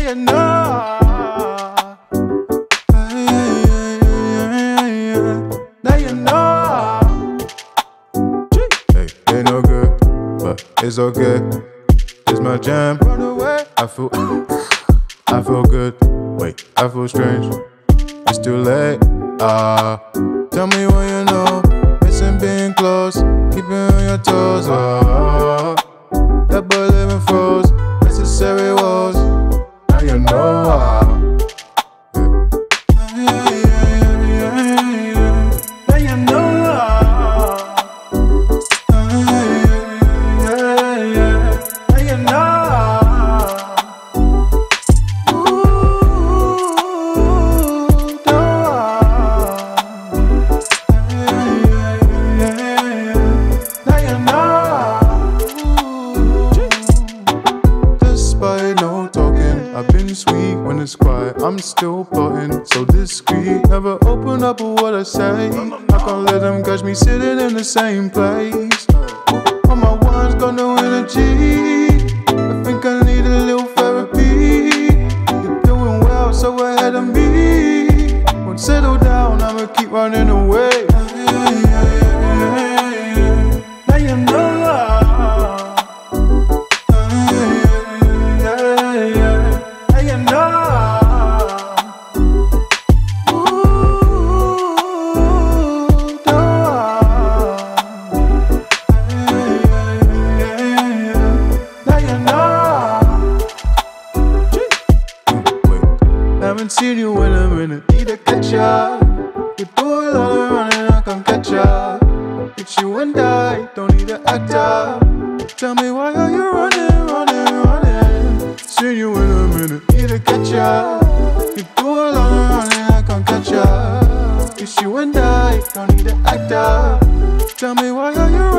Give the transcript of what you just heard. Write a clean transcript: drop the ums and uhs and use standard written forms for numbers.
you know. Now you know. Hey, ain't no good, but it's okay. It's my jam. Run away. I feel good. Wait, I feel strange. It's too late. Tell me what you know. Missing being close, keeping on your toes. That boy living froze. Necessary woes. Now you know. Now you know. Now you know. I've been sweet when it's quiet, I'm still plotting. So discreet, never open up with what I say. I can't let them catch me sitting in the same place. All my ones got no energy. I think I need a little therapy. You're doing well, so ahead of me. Won't settle down, I'ma keep running away. Now you know. Haven't seen you in a minute, need to catch up. You're doing all the running, I can't catch up. It's you and I, don't need to act up. Tell me why are you running? Seen you in a minute, need to catch up. You're doing all the running, I can't catch up. It's you and I, don't need to act up. Tell me why are you running?